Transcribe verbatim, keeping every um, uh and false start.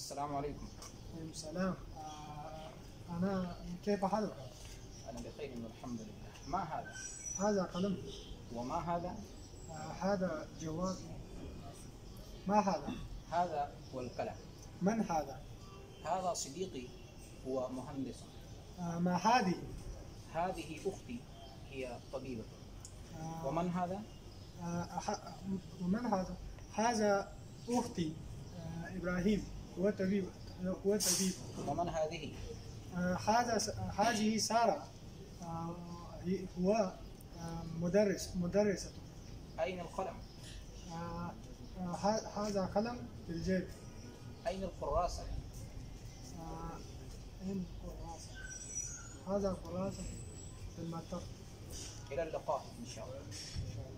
السلام عليكم. وعليكم السلام. آه، أنا كيف حالك؟ أنا بخير والحمد لله. ما هذا؟ هذا قلم. وما هذا؟ آه، هذا جوال. ما هذا؟ هذا هو القلم. من هذا؟ هذا صديقي، هو مهندس. آه، ما هذه؟ هذه أختي، هي طبيبة. آه، ومن هذا؟ آه، ح- ومن هذا؟ هذا أختي. آه، إبراهيم هو طبيب. هو طبيب. ومن هذه؟ آه، هذا س- هذه سارة. آه، هي- هو آه، مدرس مدرسة. أين القلم؟ آه، آه، ه- هذا قلم في الجيب. أين الكراسة؟ آه، أين الكراسة؟ هذا كراسة في المكتب. إلى اللقاء إن شاء الله.